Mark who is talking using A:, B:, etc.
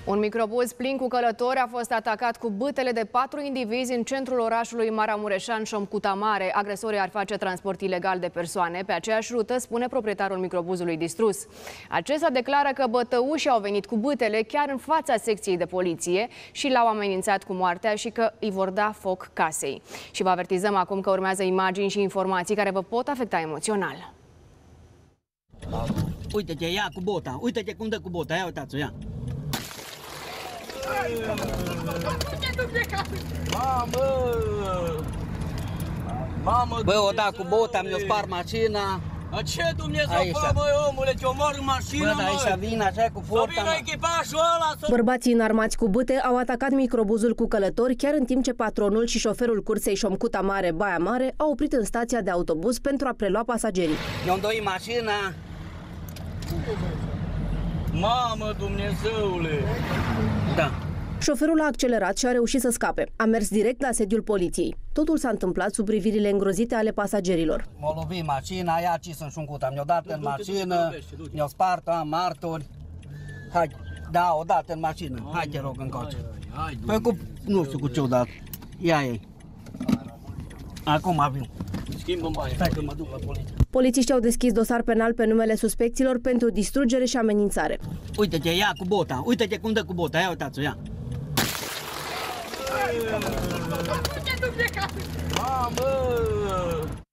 A: Un microbuz plin cu călători a fost atacat cu bâtele de 4 indivizi în centrul orașului Maramureșan, Șomcuta-Mare. Agresorii ar face transport ilegal de persoane pe aceeași rută, spune proprietarul microbuzului distrus. Acesta declară că bătăușii au venit cu bâtele chiar în fața secției de poliție și l-au amenințat cu moartea și că îi vor da foc casei. Și vă avertizăm acum că urmează imagini și informații care vă pot afecta emoțional.
B: Uite-te, ia cu bota, uite-te cum dă cu bota, ia uitați-o, ia. Mamă! Bă, o da cu bota, mi-o spart mașina.
C: Ce Dumnezeu fă, băi, omule, te omor în mașină,
B: bă, aici vin așa cu forța.
C: Să vină echipajul ăla,
D: Bărbații înarmați cu bâte au atacat microbuzul cu călători chiar în timp ce patronul și șoferul cursei Șomcuta-Mare, Baia Mare au oprit în stația de autobuz pentru a prelua pasagerii.
B: Mi-o îndoi mașina.
C: Mamă, Dumnezeule!
B: Da.
D: Șoferul a accelerat și a reușit să scape. A mers direct la sediul poliției. Totul s-a întâmplat sub privirile îngrozite ale pasagerilor.
B: M-a lovit mașina, ia ce sunt Șomcuta, mi-o dat în mașină, mi-o spart, am martori. Hai, da, o dat în mașină. Hai, te rog, încoace. Păi cu, nu știu cu ce-o dat. Ia ei. Acum vin.
C: Schimbă bani.
B: Stai că mă duc la poliție.
D: Polițiștii au deschis dosar penal pe numele suspecților pentru distrugere și amenințare.
B: Uite-te, ia cu bota, uite-te cum dă cu bota, ia uitați-o, ia.
C: Mamă!